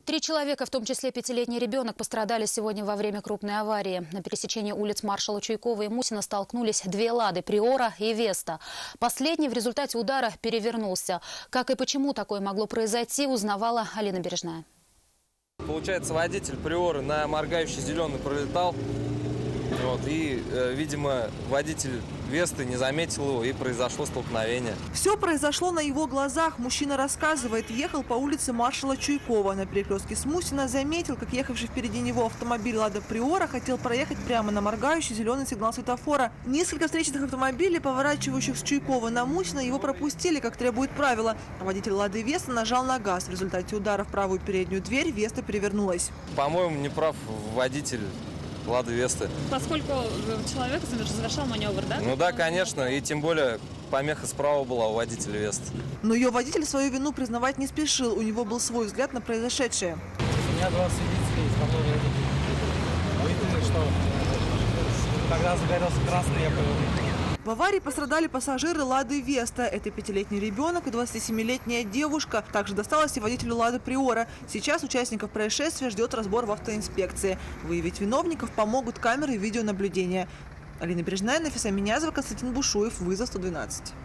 3 человека, в том числе 5-летний ребенок, пострадали сегодня во время крупной аварии. На пересечении улиц Маршала Чуйкова и Мусина столкнулись 2 «Лады» – «Приора» и «Веста». Последний в результате удара перевернулся. Как и почему такое могло произойти, узнавала Алина Бережная. Получается, водитель «Приоры» на моргающий зеленый пролетал. Видимо, водитель «Весты» не заметил его, и произошло столкновение. Все произошло на его глазах. Мужчина рассказывает, ехал по улице Маршала Чуйкова. На перекрестке с Мусина заметил, как ехавший впереди него автомобиль «Лада Приора» хотел проехать прямо на моргающий зеленый сигнал светофора. Несколько встречных автомобилей, поворачивающих с Чуйкова на Мусина, его пропустили, как требует правила. Водитель «Лады Веста» нажал на газ. В результате удара в правую переднюю дверь «Веста» перевернулась. По-моему, не прав водитель «Лады Весты». Поскольку человек завершал маневр, да? Ну да, конечно, и тем более помеха справа была у водителя «Весты». Но ее водитель свою вину признавать не спешил. У него был свой взгляд на произошедшее. У меня 2 свидетелей, из которых увидели, что когда загорелся красный, я повернул. В аварии пострадали пассажиры «Лады Веста». Это 5-летний ребенок и 27-летняя девушка. Также досталось и водителю «Лады Приора». Сейчас участников происшествия ждет разбор в автоинспекции. Выявить виновников помогут камеры видеонаблюдения. Алина Бережная, Нафиса Минязова, Константин Бушуев. Вызов 112.